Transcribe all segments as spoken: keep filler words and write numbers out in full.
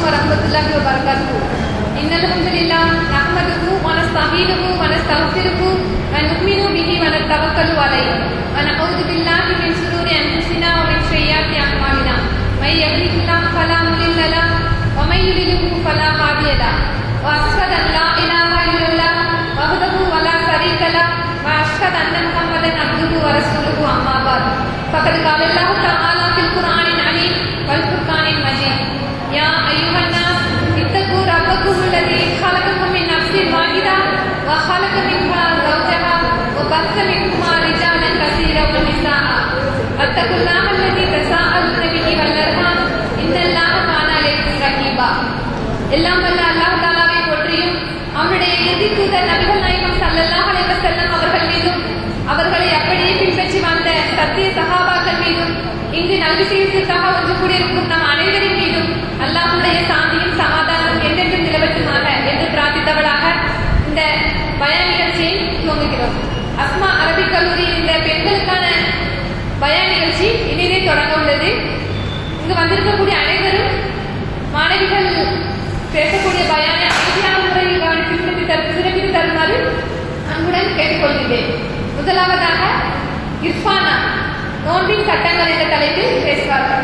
warahmatullahi wabarakatuh. Innal hamdalillah nahmaduhu wa nasta'inuhu wa nastaghfiruhu wa nu'minu bihi wa natawakkalu alayhi wa na'udzu billahi min shururi anfusina wa min sayyiati a'malina. May yahdihillahu fala mudilla lahu wa may yudlilhu fala hadiya lahu. Wa ashhadu an la ilaha illallah wahdahu wa la sharika lahu wa ashhadu anna Muhammadan abduhu wa rasuluhu amma ba'd. Faqad qala Allahu ta'ala fil Qur'anil 'azim wal Furqanil majid. Ya ayyuhan nas ittaqu rabbakum alladhi khalaqakum min nafsin wahidah wa khalaqa minha zawjaha wa batha minhuma rijalan katsiran wa nisaa'a. Wattaqullaha alladhi tasaaluna bihi wal arham innallaha kana alaykum raqiba. எல்லாம் வல்ல அல்லாஹ் தஆலாவை போற்றியும் அவருடைய இறுதி தூதர் நபிகள் நாயகம் ஸல்லல்லாஹு அலைஹி வஸல்லம் அவர்கள் மீதும் அவர்களை அப்படியே பின்பற்றி வந்த சத்திய சஹாபாக்கள் மீதும் இங்கு நல்விசேஷத்துக்காக ஒன்று கூடியிருக்கும் நம் அனைவரின் மீதும் அல்லாஹ்வுடைய சாந்தியும் சமாதானம் என்றென்றும் நிலவட்டுமாக என்று பிரார்த்தித்தவளாக இந்த பயான் நிகழ்ச்சியை துவங்குகிறோம். அஸ்மா அரபிக் கல்லூரியில் இந்த பெண்களுக்கான பயான் நிகழ்ச்சி இனிதே தொடங்க உள்ளது. இங்கு வந்திருக்கக்கூடிய அனைவரும் மாணவிகள் பேசக்கூடிய பயானை அமைதியான முறையில் கவனித்து சிறப்பித்து தருமாறு அன்புடன் கேட்டுக்கொள்கிறேன். முதலாவதாக இர்ஃபானா நோன்பின் சட்டங்கள் என்ற தலைப்பில் பேசுவார்கள்.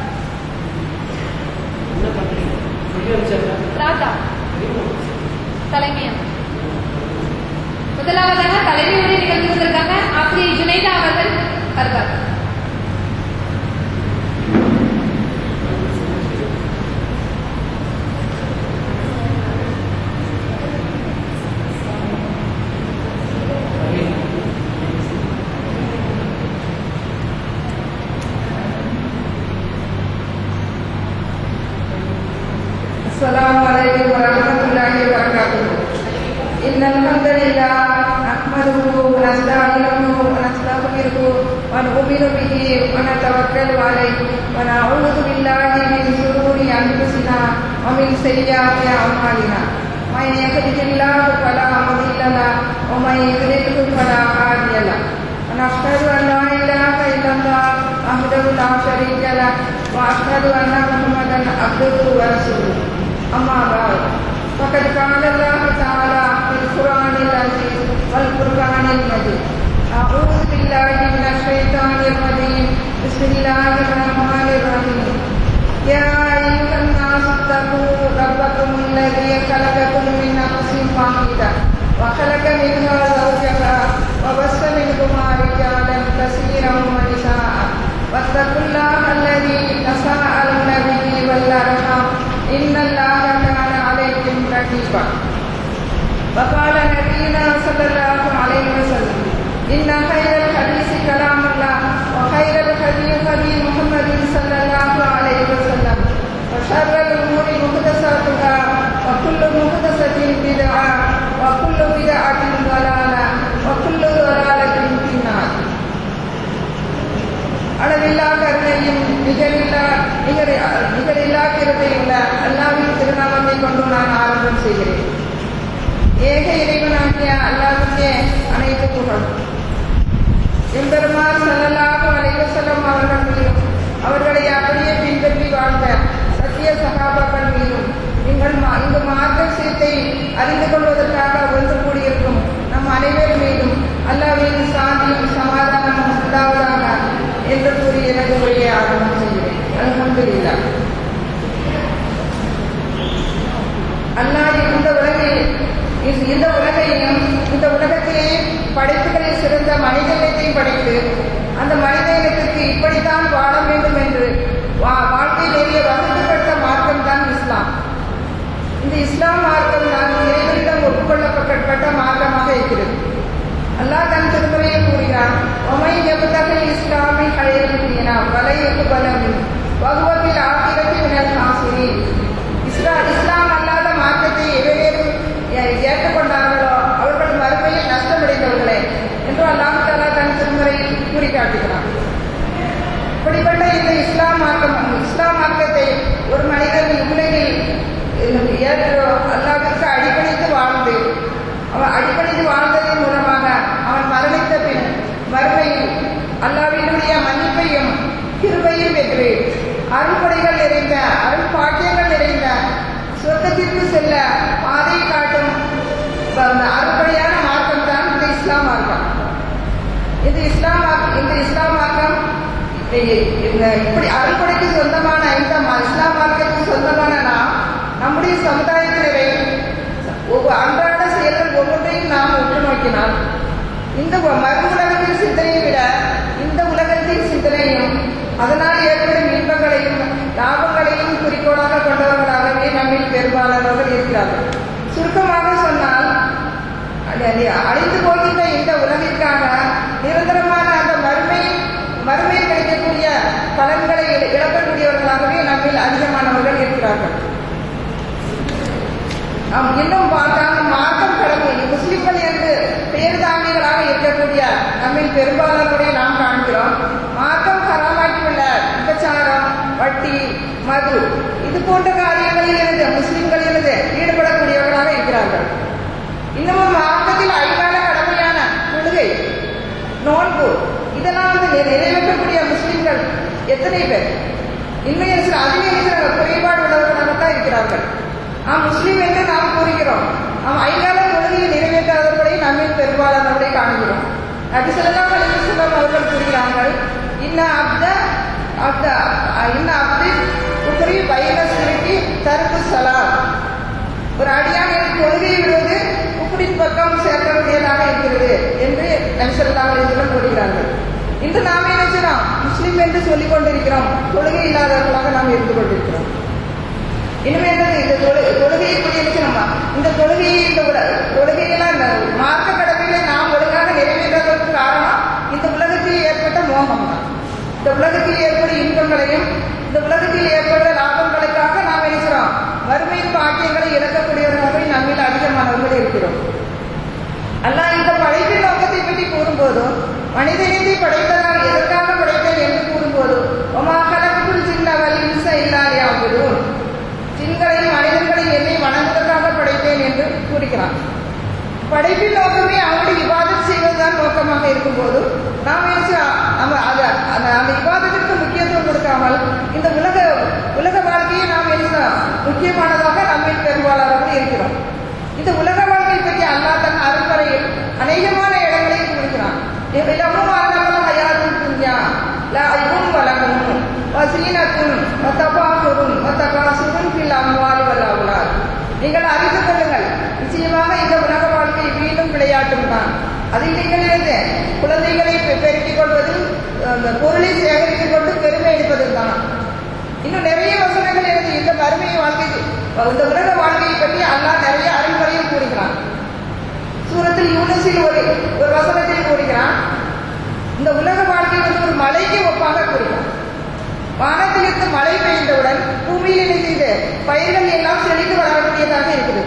ராதா தலைமையம். முதலாவதாக தலைமை உரை நிகழ்த்துவதற்காக ஆசிரியர் ஜுனைதா அவர்கள் வருவார்கள். Assalamualaikum warahmatullahi wabarakatuh. Innal hamdalillah nahmaduhu wa nasta'inuhu wa nastaghfiruhu wa nu'minu bihi wa natawakkalu alayhi wa na'udzu billahi min shururi anfusina wa min sayyiati a'malina. May yahdihillahu fala mudilla lahu wa may yudlilhu fala hadiya lahu. Wa nashhadu an la ilaha illallah wahdahu la sharika lahu wa ashhadu anna Muhammadan abduhu wa rasuluhu. أما بعد فقد قال الله تعالى في القرآن العزيز والفرقان المجيد. أعوذ بالله من الشيطان الرجيم. بسم الله الرحمن الرحيم. يا أيها الناس اتقوا ربكم الذي خلقكم من نفس واحدة وخلق منها زوجها وبث منهما رجالا كثيرا ونساء واتقوا الله الذي تساءلون به والأرحام إن الله كان عليكم رقيبا. وقال نبينا صلى الله عليه وسلم إن خير الحديث كلام الله وخير الهدي هدي محمد صلى الله عليه وسلم وشر الأمور محدثاتها وكل محدثة بدعة وكل بدعة ضلالة وكل ضلالة في النار. அளவில்லா கருணையும் நிகரில்லா நிகரில்லா கிருபையுள்ள அல்லாஹ்வின் திருநாமத்தை கொண்டு நான் ஆரம்பம் செய்கிறேன். ஏக இறைவனாகிய அல்லாஹ்வுக்கே அனைத்து புகழும். எம்பெருமான் ஸல்லல்லாஹு அலைஹி வஸல்லம் அவர்கள் மீதும் அவர்களை அப்படியே பின்பற்றி வாழ்ந்த சத்திய சஹாபாக்கள் மீதும் நீங்கள் இங்கு மார்க்க விஷயத்தை அறிந்து கொள்வதற்காக ஒன்று கூடியிருக்கும் நம் அனைவர் மீதும் அல்லாஹ்வின் சாந்தியும் சமாதானமும் உண்டாவதாக என்று கூறி எனது உரையை ஆரம்பம் செய்கிறேன். அல்ஹம்துலில்லாஹ். அல்லாஹ் இந்த உலகில் இந்த உலகையும் இந்த உலகத்திலே படைப்புகளில் சிறந்த மனித இனத்தையும் படைத்து அந்த மனித இனத்திற்கு இப்படித்தான் வாழ வேண்டும் என்று வாழ்க்கையிலேயே வகுக்கப்பட்ட மார்க்கம் தான் இஸ்லாம். இந்த இஸ்லாம் மார்க்கம் தான் இறைவனிடம் ஒப்புக்கொள்ளப்பட்ட மார்க்கமாக இருக்கிறது. அல்லாஹ் தன் திருமுறையில் கூறுகிறான், ஒமை எபுதகல் இஸ்லாமி ஹைரா வலையுக்கு பலமின் வகுவத்தில் ஆகிரத்தி மினல் ஹாசிரீன். இஸ்லா இஸ்லாம் அல்லாத மார்க்கத்தை எவரேனும் ஏற்றுக்கொண்டார்களோ அவர்கள் மறுமையில் நஷ்டமடைந்தவர்களே என்று அல்லாஹ் தஆலா தன் திருமுறையில் கூறி காட்டுகிறான். இப்படிப்பட்ட இந்த இஸ்லாம் மார்க்கம் இஸ்லாம் மார்க்கத்தை ஒரு மனிதன் உலகில் ஏற்று அல்லாஹ்விற்கு அடிபணித்து வாழ்ந்து அவன் அடிபணித்து வாழ்ந்ததன் மூலமாக அவன் மரணித்த பின் மறுமையில் அல்லாஹ்வினுடைய மன்னிப்பையும் கிருபையும் பெற்று அருள்படைகள் நிறைந்த அருள் பாக்கியங்கள் நிறைந்த இந்த இப்படி அறுபடைக்கு சொந்தமான இந்த இஸ்லாம் மார்க்கத்துக்கு சொந்தமான நாம் நம்முடைய சமுதாயத்தினரை ஒவ்வொரு அன்றாட செயல்கள் ஒவ்வொன்றையும் நாம் உற்று நோக்கினால் இந்த மறு உலகத்தின் சிந்தனையை விட இந்த உலகத்தின் சிந்தனையும் அதனால் ஏற்படும் இன்பங்களையும் லாபங்களையும் குறிக்கோளாக கொண்டவர்களாகவே நம்மில் பெரும்பாலானவர்கள் இருக்கிறார்கள். சுருக்கமாக சொன்னால் அழிந்து போகின்ற இந்த உலகிற்காக நிரந்தரமான அந்த மறுமை மறுமையில் கிடைக்கக்கூடிய பலன்களை இழக்கக்கூடியவர்களாகவே நம்மில் அதிகமானவர்கள் இருக்கிறார்கள். நாம் இன்னும் பார்த்தால் மார்க்கம் கடமை முஸ்லிம்கள் என்று பெயர் தாங்கிகளாக இருக்கக்கூடிய நம்மில் பெரும்பாலானவரை நாம் காண்கிறோம். மார்க்கம் ஹராமாக்கியுள்ள விபச்சாரம், வட்டி, மது இது போன்ற காரியங்களில் இருந்து முஸ்லிம்கள் இருந்து ஈடுபடக்கூடியவர்களாக இருக்கிறார்கள். இன்னமும் மார்க்கத்தில் ஐந்தான கடமையான தொழுகை, நோன்பு இதெல்லாம் நிறைவேற்றக்கூடிய முஸ்லிம்கள் எத்தனை பேர்? இன்னும் சில அதிக குறைபாடு உள்ளவர்களாகத்தான் இருக்கிறார்கள். நாம் முஸ்லீம் என்று நாம் கூறுகிறோம். நாம் ஐந்தான தொழுகையை நிறைவேற்றாதவர்களை நம்மில் பெரும்பாலானவரை காண்கிறோம். நபி ஸல்லல்லாஹு அலைஹி வஸல்லம் அவர்கள் கூறுகிறார்கள், இன்ன அப்த அப்த இன்ன அப்தி உக்ரி பைன சிரிக்கி தர்கு ஸலாத். ஒரு அடியானின் தொழுகையை விடுவது குஃப்ரின் பக்கம் சேர்க்கக்கூடியதாக இருக்கிறது என்று நபி ஸல்லல்லாஹு அலைஹி வஸல்லம் கூறுகிறார்கள். இன்று நாம் என்ன செய்யறோம்? முஸ்லீம் என்று சொல்லிக் கொண்டிருக்கிறோம், தொழுகை இல்லாதவர்களாக நாம் இருந்து கொண்டிருக்கிறோம். இனிமே இந்த தொழுகையை புரியணுமா? இந்த தொழுகையை இந்த தொழுகையெல்லாம் மார்க்க கடமைகளை நாம் ஒழுங்காக நிறைவேற்றாததற்கு காரணம் இந்த உலகத்தில் ஏற்பட்ட மோகம் தான். இந்த உலகத்தில் ஏற்படும் இன்பங்களையும் இந்த உலகத்தில் ஏற்பட்ட லாபங்களுக்காக நாம் நினைக்கிறோம் வறுமையின் பாக்கியங்களை இழக்கக்கூடியவர்களாக நம்மில் அதிகமானவர்கள் இருக்கிறோம். அல்லாஹ் இந்த படைப்பின் நோக்கத்தை பற்றி கூறும்போதும் மனிதனத்தை படைத்ததால் எதற்காக படைத்தல் என்று கூறும்போதும் ஒமாகலக்குள் சின்னவல் இன்ச இல்லாதையாகும் ஜின்களையும் மனிதர்களையும் என்னை வணங்குவதற்காக படைத்தேன் என்று கூறுகிறான். படைப்பின் நோக்கமே அவனுடைய இபாதத் செய்வதுதான் நோக்கமாக இருக்கும் போது நாம் நம்ம அந்த இபாதத்திற்கு முக்கியத்துவம் கொடுக்காமல் இந்த உலக உலக வாழ்க்கையை நாம் முக்கியமானதாக நம்மில் பெரும்பாலானவர்கள் இருக்கிறோம். இந்த உலக வாழ்க்கை பற்றி அல்லாஹ் தன் அருள்வரையில் அநேகமான இடங்களில் கூறுகிறான். இலமும் அல்லாமல் ஹயாத்துல் துன்யா லஅபுன் வலஹும் வஸீனத்துன் வதஃபாகுரும் வதகாசுரும் ஃபில் அம்வாலி வல் அவ்லாத். நீங்கள் அறிந்து கொள்ளுங்கள், நிச்சயமாக இந்த உலக வாழ்க்கை வீண்டும் விளையாட்டும் தான். அதில் நீங்கள் இருந்து குழந்தைகளை பெருக்கிக் கொள்வதும் பொருளை சேகரித்துக் கொண்டு பெருமை எடுப்பதும் தான். இன்னும் நிறைய வசனங்கள் இருந்து இந்த மறுமை வாழ்க்கை இந்த உலக வாழ்க்கையை பற்றி அல்லாஹ் நிறைய அறிவுரையும் கூறுகிறான். சூரத்தில் யூனுஸில் ஒரு ஒரு வசனத்தில் கூறுகிறான், இந்த உலக வாழ்க்கை வந்து ஒரு மலைக்கு ஒப்பாக கூறுகிறான். வானத்திலிருந்து மழை பெய்ந்தவுடன் பூமியில் செய்த பயிர்கள் எல்லாம் செழித்து வளரக்கூடியதாக இருக்குது.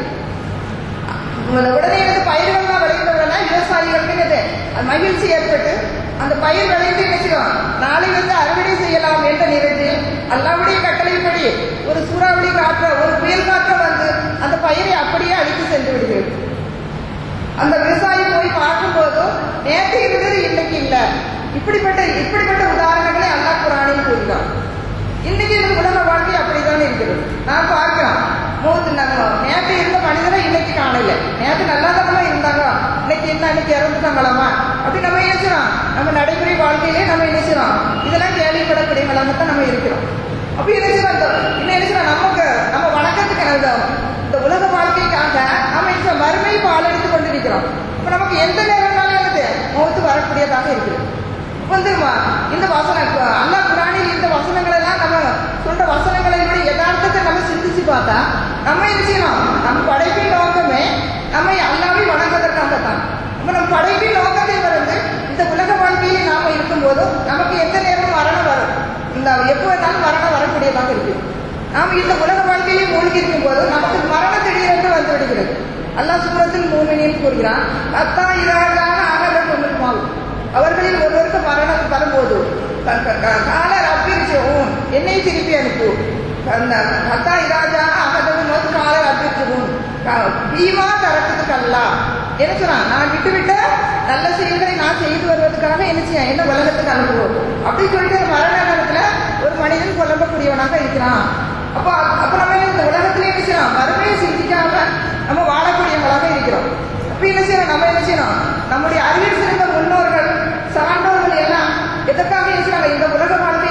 உடனே வந்து பயிர்கள்லாம் விளைந்தவுடனே விவசாயிகளுக்கு மகிழ்ச்சி ஏற்பட்டு அந்த பயிர் விளைந்து நினைச்சிடும் நாளை வந்து அறுவடை செய்யலாம் என்ற நிலையில் அல்லாவுடைய கட்டளைப்படி ஒரு சூறாவளி காற்ற ஒரு புயல் காற்ற வந்து அந்த பயிரை அப்படியே அழித்து சென்று விடுகிறது. அந்த விவசாயி போய் பார்க்கும் போதும் நேற்று இருந்தது இன்னைக்கு இல்லை. இப்படிப்பட்ட இப்படிப்பட்ட உதாரணங்களை அல்லாஹ் குர்ஆனில் கூறுகிறான். இன்னைக்கு இந்த உலக வாழ்க்கை அப்படித்தான் இருக்கிறது. நான் பார்க்கிறோம், மூத்து நேற்று இருந்த மனிதரை இன்னைக்கு காணல. நேற்று நல்லா தானமா இருந்தாங்க, இன்னைக்கு என்ன இன்னைக்கு இறந்துட்டாங்களாமா அப்படி நம்ம நினைச்சிடும். நம்ம நடைமுறை வாழ்க்கையிலே நம்ம நினைச்சிடும் இதெல்லாம் கேள்விப்படக்கூடியவங்களாகத்தான் நம்ம இருக்கிறோம். அப்படி நினைச்சிடும் என்ன நினைச்சிடும் நமக்கு நம்ம வணக்கத்துக்கு இந்த உலக வாழ்க்கைக்காக நம்ம மறுமை பாலடித்துக் கொண்டிருக்கிறோம். இப்ப நமக்கு எந்த நேரம்னாலும் எனக்கு மௌத்து வரக்கூடியதாக இருக்குது. வந்துருமா இந்த வசனம் அல்லாஹ் குர்ஆனில் இந்த வசனங்கள் எல்லாம் நம்ம சொல்ற வசனங்களை விட யதார்த்தத்தை நம்ம சிந்திச்சு பார்த்தா நம்ம என்ன செய்யணும்? நம்ம படைப்பின் நோக்கமே நம்ம அல்லாஹ்வை வணங்குவதற்காகத்தான். நம்ம நம்ம படைப்பின் நோக்கத்தை வந்து இந்த உலக வாழ்க்கையிலே நாம இருக்கும்போது நமக்கு எந்த நேரம் மரணம் வரும், இந்த எப்போ வேணாலும் மரணம் வரக்கூடியதாக இருக்கு. நாம் இந்த உலக வாழ்க்கையிலே மூழ்கி இருக்கும் போது நமக்கு மரணம் திடீரென்று வந்து விடுகிறது. அல்லாஹ் சூரத்தில் மூமினில் கூறுகிறான், அத்தா இதாக ஆகலும் மாவும் அவர்களில் ஒருவருக்கு மரணம் வரும்போது கால ரப்பிர்ஜூன் என்னை திருப்பி அனுப்பு அத்தா இராஜா அகதவும் போது கால ரப்பிர்ஜூன் பீமா தரத்துக்கு அல்லா என்ன சொன்னான், நான் விட்டுவிட்ட நல்ல செயல்களை நான் செய்து வருவதற்காக என்ன செய்ய என்ன உலகத்துக்கு அனுப்புவோம் அப்படின்னு சொல்லிட்டு மரண நேரத்துல ஒரு மனிதன் கொல்லப்பக்கூடியவனாக இருக்கிறான். அப்போ அப்ப நம்ம இந்த உலகத்திலே என்ன செய்யணும்? மறுமையை சிந்திக்காம நம்ம வாழக்கூடியவங்களாக இருக்கிறோம். அப்ப என்ன செய்யணும்? நம்ம என்ன செய்யணும்? நம்முடைய அறிவில் சிறந்த முன்னோர்கள் சான்றோர்கள் எல்லாம் எதற்காக என்ன செய்யறாங்க? இந்த உலக வாழ்க்கை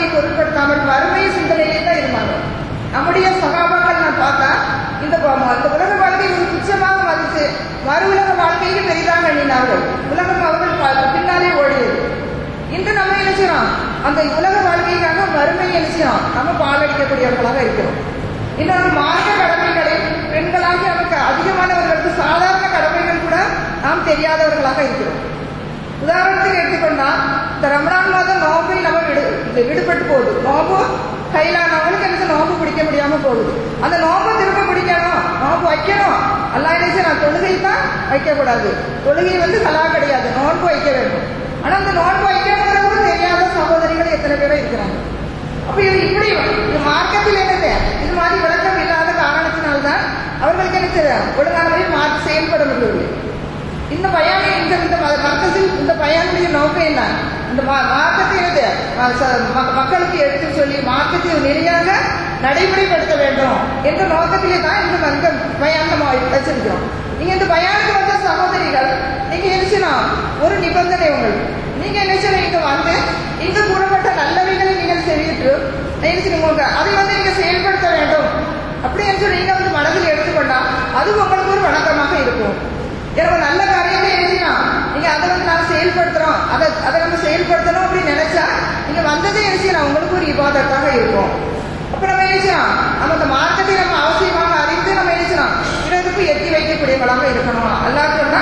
பார்த்தா இந்த இந்த உலக வாழ்க்கை ஒரு துச்சமாக மதித்து மறு உலக வாழ்க்கைக்கு பெரிதாக எண்ணினார்கள். உலகம் அவர்கள் பின்னாலே ஓடியது. இன்று நம்ம என்ன செய்யறோம்? அந்த உலக வாழ்க்கைக்காக மறுமையை என்ன செய்யறோம்? நம்ம பாலடிக்கக்கூடியவர்களாக இருக்கிறோம். இன்னொரு மார்க்க கடமைகளில் பெண்களாகி நமக்கு அதிகமானவர்களுக்கு சாதாரண கடமைகள் கூட நாம் தெரியாதவர்களாக இருக்கிறோம். உதாரணத்துக்கு எடுத்துக்கொண்டா இந்த ரமலான் மாதம் நோம்பை நம்ம விடு விடுபட்டு போகுது. நோம்பு கையிலானவங்களுக்கு எனக்கு நோம்பு பிடிக்க முடியாம போகுது. அந்த நோம்பை திரும்ப பிடிக்கணும், நோம்பு வைக்கணும். எல்லாம் என்ன நான் தொழுகை தான் வைக்கக்கூடாது. தொழுகை வந்து கலா கிடையாது, நோன்பு வைக்க வேண்டும். ஆனா அந்த நோன்பு வைக்கணுங்கிறது தெரியாத சகோதரிகள் எத்தனை பேரும் இருக்கிறாங்க. அப்ப இது இப்படி இது மார்க்கத்தில் என்னது இது மாதிரி விளக்கம் இல்லாத காரணத்தினால்தான் அவர்களுக்கு என்ன செய்ய ஒழுங்கான மாற்றி செயல்பட முடியவில்லை. இந்த பயானை இந்த இந்த மர்க்கத்தில் இந்த பயானுடைய நோக்கம் என்ன? இந்த மார்க்கத்தை என்னது மக்களுக்கு எடுத்து சொல்லி மார்க்கத்தை நிலையாக நடைமுறைப்படுத்த வேண்டும் என்ற நோக்கத்திலே தான் இந்த மந்த பயான் நம்ம வச்சிருக்கிறோம். நீங்க இந்த பயானுக்கு வந்த சகோதரிகள் நீங்க நினைச்சுனா ஒரு நிபந்தனை உங்களுக்கு, நீங்க நினைச்சு இங்க வந்து இங்கு கூறப்பட்ட நல்லவைகளை நீங்கள் செய்யிட்டு நினைச்சுங்க அதை வந்து நீங்க செயல்படுத்த வேண்டும் அப்படின்னு சொல்லி நீங்க வந்து மனதில் எடுத்துக்கொண்டா அது உங்களுக்கு ஒரு வணக்கமாக இருக்கும். எனக்கு நல்ல காரியத்தை எழுதினா நீங்க அதை வந்து நாங்க செயல்படுத்துறோம், அதை அதை நம்ம செயல்படுத்தணும் அப்படின்னு நினைச்சா நீங்க வந்ததே எழுதினா உங்களுக்கு ஒரு இபாதத்தாக இருக்கும். அப்ப நம்ம எழுதினா நம்ம அந்த மார்க்கத்தை நம்ம அவசியமாக அறிந்து நம்ம எழுதினா பிறருக்கு எத்தி வைக்கக்கூடியவர்களாக இருக்கணும். அல்லாஹ் சொன்னா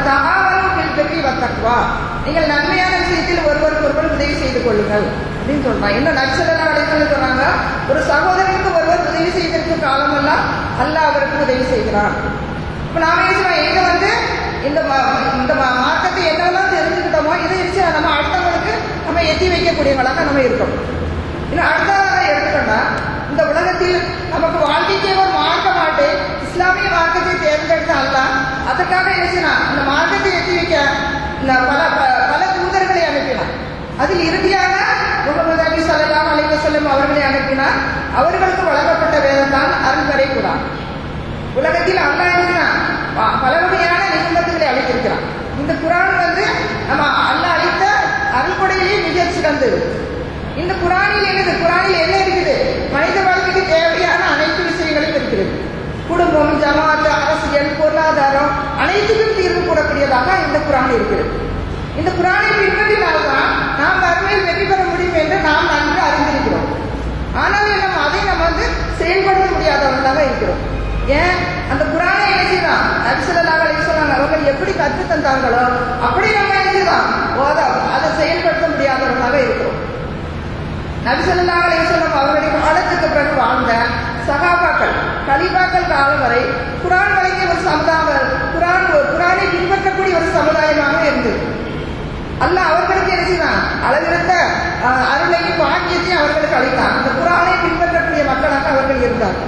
வெற்றி வத்தக்குவா, நீங்கள் நன்மையான விஷயத்தில் ஒருவருக்கு ஒருவர் உதவி செய்து கொள்ளுங்கள் அப்படின்னு சொல்றாங்க. இன்னும் நக்சலா அடைக்கல சொல்றாங்க, ஒரு சகோதரனுக்கு ஒருவர் உதவி செய்வதற்கு காலமெல்லாம் அல்லாஹ் அவருக்கு உதவி செய்கிறான். இப்ப நாம என்ன எங்க வந்து இந்த இந்த மார்க்கத்தை என்னெல்லாம் தெரிஞ்சுக்கிட்டோமோ இதை வச்சு நம்ம அடுத்தவங்களுக்கு நம்ம எத்தி வைக்கக்கூடியவங்களாக நம்ம இருக்கோம். இன்னும் அடுத்ததாக எடுத்துக்கொண்டா இந்த உலகத்தில் நமக்கு வாழ்க்கைக்கு ஒரு மார்க்க மாட்டு இஸ்லாமிய மார்க்கத்தை தேர்ந்தெடுத்த அல்ல அதற்காக என்ன இந்த மார்க்கத்தை எத்தி வைக்க பல பல தூதர்களை அனுப்பினார். அதில் இறுதியாக முகமது நபி ஸல்லல்லாஹு அலைஹி வஸல்லம் அவர்களை அனுப்பினார். அவர்களுக்கு வழங்கப்பட்ட வேதம் தான் அருள்வரை குர்ஆன். உலகத்தில் அல்லாஹ் பல வகையான நிபந்தனைகளை அளித்திருக்கிறான். இந்த குர்ஆன் வந்து நம்ம அல்லாஹ் அளித்த அருள்கொடையிலேயே மிக சிறந்தது. இந்த குர்ஆனில் என்னது? குர்ஆனில் என்ன இருக்குது? மனித வாழ்க்கைக்கு தேவையான அனைத்து விஷயங்களும் இருக்கிறது. குடும்பம், ஜமாத், அரசியல், பொருளாதாரம் அனைத்துக்கும் தீர்வு கூடக்கூடியதாக இந்த குர்ஆன் இருக்கிறது. இந்த குர்ஆனை பின்பற்றினால்தான் நாம் மறுமையில் வெற்றி பெற முடியும் என்று நாம் நன்கு அறிந்திருக்கிறோம். ஆனால் நம்ம அதை நம்ம வந்து செயல்படுத்த முடியாதவர்களாக இருக்கிறோம். ஏன்? அந்த குர்ஆனை எழுதிதான் நபி ஸல்லல்லாஹு அலைஹி வஸல்லம் அவர்கள் எப்படி கற்று தந்தார்களோ அப்படி நம்ம எழுதிதான் ஓத அதை செயல்படுத்த முடியாதவர்களாக இருக்கிறோம். நபி ஸல்லல்லாஹு அலைஹி வஸல்லம் அவர்களுடைய காலத்துக்கு பிறகு வாழ்ந்த சஹாபாக்கள் கலீஃபாக்கள் காலம் வரை குர்ஆன் வழங்கிய ஒரு சமுதாயம், குர்ஆன் குர்ஆனை பின்பற்றக்கூடிய ஒரு சமுதாயமாக இருந்தது. அல்லாஹ் அவர்களுக்கு எழுதிதான் அளவிருந்த அருளையும் பாக்கியத்தையும் அவர்களுக்கு அளித்தான். அந்த குர்ஆனை பின்பற்றக்கூடிய மக்களாக அவர்கள் இருந்தார்கள்.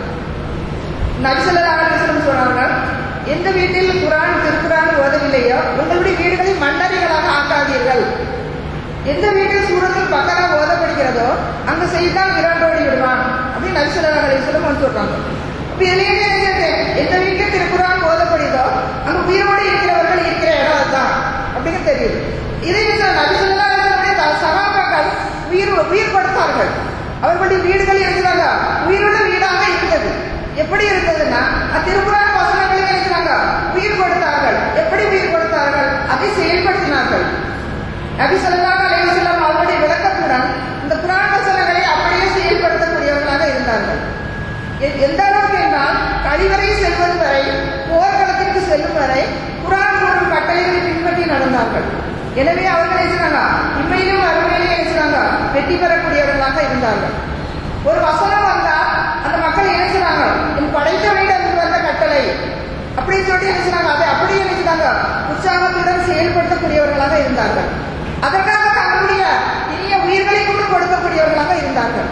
நபி ஸல்லல்லாஹு அலைஹி வஸல்லம் சொன்னார்கள், எந்த வீட்டில் குர்ஆன் திருக்குர்ஆன் ஓதவில்லையோ உங்களுடைய வீடுகளை மன்னரைகளாக ஆக்காதீர்கள். எந்த வீட்டில் சூரத்துல் பக்கரா ஓதப்படுகிறதோ அங்கு செய்தான் விராண்டோடி விடுவான் அப்படின்னு நபி ஸல்லல்லாஹு அலைஹி வஸல்லம் சொல்றாங்க. இப்ப இதுலயே எந்த வீட்டில் திருக்குர்ஆன் ஓதப்படுதோ அங்க உயிரோடு இருக்கிறவர்கள் இருக்கிற இடம் அதுதான் அப்படின்னு தெரியுது. இதை நபி ஸல்லல்லாஹு அலைஹி வஸல்லம் சஹாபாக்கள் உயிர் உயிர் கொடுத்தார்கள். அவர்களுடைய வீடுகள் இருக்கிறாங்க உயிருள்ள வீடாக இருந்தது. எப்படி இருந்ததுன்னா திருக்குர்ஆன் வசனங்களுக்கு இருக்கிறாங்க உயிர் கொடுத்தார்கள். எப்படி உயிர் கொடுத்தார்கள்? அதை செயல்படுத்தினார்கள். நபி ஸல்லல்லாஹு அலைஹி வஸல்லம் அவருடைய விளக்கத்துடன் இந்த குர்ஆன் வசனங்களை அப்படியே செயல்படுத்தக்கூடியவர்களாக இருந்தார்கள். எந்த அளவுக்கு என்றால் கழிவறை செல்வது வரை, போர்க்களத்திற்கு செல்லும் வரை குர்ஆன் கூறும் கட்டளைகளை பின்பற்றி நடந்தார்கள். எனவே அவர்கள் நினைச்சாங்க இம்மையிலும் அருமையிலும் நினைச்சாங்க வெற்றி பெறக்கூடியவர்களாக இருந்தார்கள். ஒரு வசனம் வந்தா அந்த மக்கள் நினைச்சாங்க படைத்த வேண்டும் வந்த கட்டளை அப்படின்னு சொல்லி நினைச்சாங்க அதை அப்படியே நினைச்சாங்க உற்சாகத்துடன் செயல்படுத்தக்கூடியவர்களாக இருந்தார்கள். அதற்காக தங்களுடைய இனிய உயிர்களை கூட கொடுக்கக்கூடியவர்களாக இருந்தார்கள்.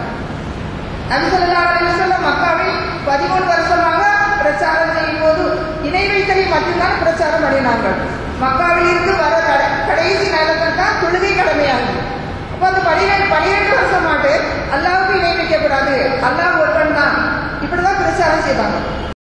நபி ஸல்லல்லாஹு அலைஹி வஸல்லம் மக்காவில் பதிமூன்று வருஷமாக பிரச்சாரம் செய்யும் போது இணை வைத்தலை மட்டும்தான் பிரச்சாரம் பண்ணினார்கள். மக்காவில் இருந்து வர கடைசி நேரத்தில் தான் தொழுகை கடமையாகும். அப்ப அந்த பனிரெண்டு பனிரெண்டு வருஷம் மாட்டு அல்லாஹ்வுக்கு இணை வைக்கக்கூடாது, அல்லாஹ் ஒருவன் தான் இப்படிதான் பிரச்சாரம் செய்தாங்க.